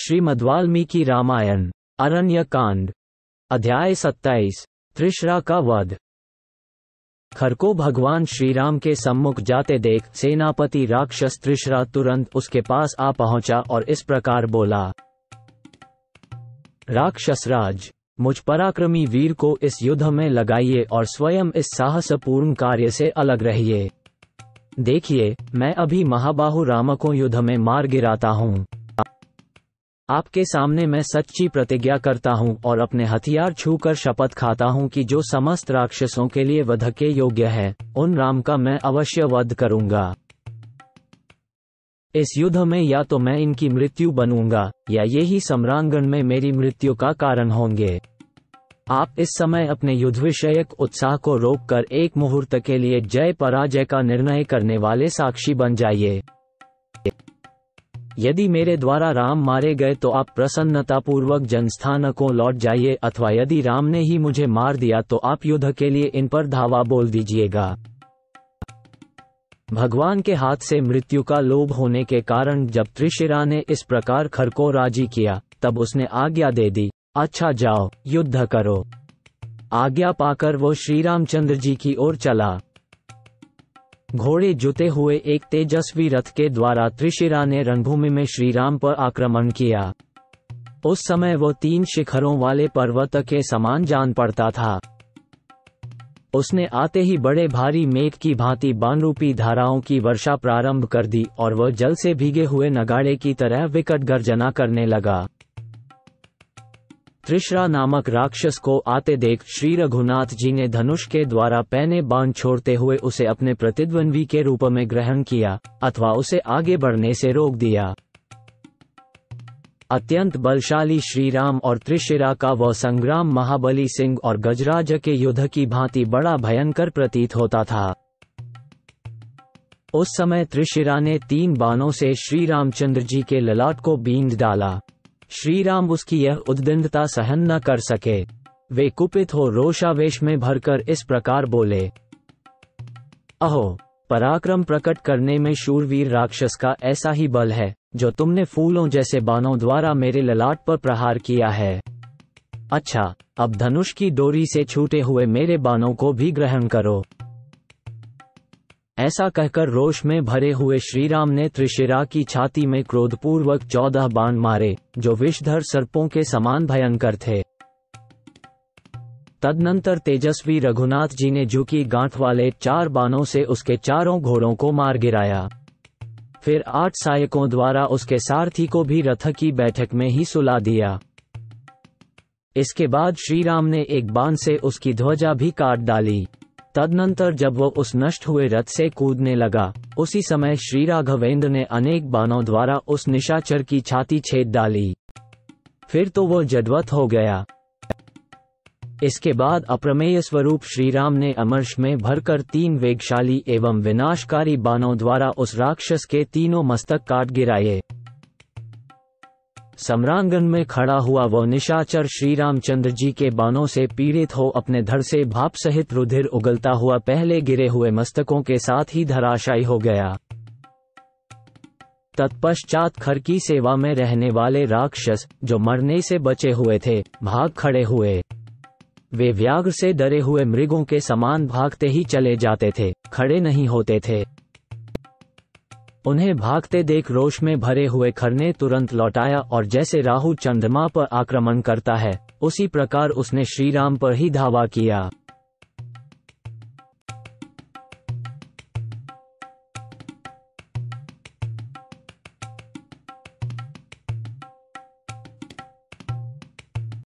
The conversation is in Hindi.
श्रीमद्वाल्मीकि रामायण अरण्य कांड अध्याय 27 त्रिशरा का वध। खर को भगवान श्रीराम के सम्मुख जाते देख सेनापति राक्षस त्रिशरा तुरंत उसके पास आ पहुंचा और इस प्रकार बोला, राक्षस राज, मुझ पराक्रमी वीर को इस युद्ध में लगाइए और स्वयं इस साहसपूर्ण कार्य से अलग रहिए। देखिए, मैं अभी महाबाहु राम को युद्ध में मार गिराता हूँ। आपके सामने मैं सच्ची प्रतिज्ञा करता हूँ और अपने हथियार छूकर शपथ खाता हूँ कि जो समस्त राक्षसों के लिए वध के योग्य है, उन राम का मैं अवश्य वध करूंगा। इस युद्ध में या तो मैं इनकी मृत्यु बनूंगा या ये ही सम्रांगण में मेरी मृत्यु का कारण होंगे। आप इस समय अपने युद्ध विषयक उत्साह को रोककर एक मुहूर्त के लिए जय पराजय का निर्णय करने वाले साक्षी बन जाइए। यदि मेरे द्वारा राम मारे गए तो आप प्रसन्नतापूर्वक जनस्थान को लौट जाइए, अथवा यदि राम ने ही मुझे मार दिया तो आप युद्ध के लिए इन पर धावा बोल दीजिएगा। भगवान के हाथ से मृत्यु का लोभ होने के कारण जब त्रिशिरा ने इस प्रकार खर को राजी किया, तब उसने आज्ञा दे दी, अच्छा जाओ, युद्ध करो। आज्ञा पाकर वो श्री रामचंद्र जी की ओर चला। घोड़े जुते हुए एक तेजस्वी रथ के द्वारा त्रिशिरा ने रणभूमि में श्रीराम पर आक्रमण किया। उस समय वो 3 शिखरों वाले पर्वत के समान जान पड़ता था। उसने आते ही बड़े भारी मेघ की भांति बाणरूपी धाराओं की वर्षा प्रारंभ कर दी और वह जल से भीगे हुए नगाड़े की तरह विकट गर्जना करने लगा। त्रिशरा नामक राक्षस को आते देख श्री रघुनाथ जी ने धनुष के द्वारा पैने बाण छोड़ते हुए उसे अपने प्रतिद्वंद्वी के रूप में ग्रहण किया, अथवा उसे आगे बढ़ने से रोक दिया। अत्यंत बलशाली श्रीराम और त्रिशिरा का वह संग्राम महाबली सिंह और गजराज के युद्ध की भांति बड़ा भयंकर प्रतीत होता था। उस समय त्रिशिरा ने 3 बाणों से श्री रामचंद्र जी के ललाट को बींध डाला। श्रीराम उसकी यह उद्दंडता सहन न कर सके। वे कुपित हो रोषावेश में भरकर इस प्रकार बोले, अहो, पराक्रम प्रकट करने में शूरवीर राक्षस का ऐसा ही बल है जो तुमने फूलों जैसे बाणों द्वारा मेरे ललाट पर प्रहार किया है। अच्छा, अब धनुष की डोरी से छूटे हुए मेरे बाणों को भी ग्रहण करो। ऐसा कहकर रोष में भरे हुए श्रीराम ने त्रिशिरा की छाती में क्रोधपूर्वक 14 बाण मारे, जो विषधर सर्पों के समान भयंकर थे। तदनंतर तेजस्वी रघुनाथ जी ने झुकी गांठ वाले 4 बाणों से उसके चारों घोड़ों को मार गिराया। फिर 8 सहायकों द्वारा उसके सारथी को भी रथ की बैठक में ही सुला दिया। इसके बाद श्रीराम ने एक बाण से उसकी ध्वजा भी काट डाली। तदनंतर जब वह उस नष्ट हुए रथ से कूदने लगा, उसी समय श्री राघवेंद्र ने अनेक बाणों द्वारा उस निशाचर की छाती छेद डाली। फिर तो वह जडवत हो गया। इसके बाद अप्रमेय स्वरूप श्रीराम ने अमर्ष में भरकर 3 वेगशाली एवं विनाशकारी बाणों द्वारा उस राक्षस के तीनों मस्तक काट गिराए। सम्रांगण में खड़ा हुआ वह निशाचर श्री रामचंद्र जी के बाणों से पीड़ित हो अपने धड़ से भाप सहित रुधिर उगलता हुआ पहले गिरे हुए मस्तकों के साथ ही धराशायी हो गया। तत्पश्चात खर की सेवा में रहने वाले राक्षस, जो मरने से बचे हुए थे, भाग खड़े हुए। वे व्याघ्र से डरे हुए मृगों के समान भागते ही चले जाते थे, खड़े नहीं होते थे। उन्हें भागते देख रोष में भरे हुए खर ने तुरंत लौटाया और जैसे राहु चंद्रमा पर आक्रमण करता है, उसी प्रकार उसने श्रीराम पर ही धावा किया।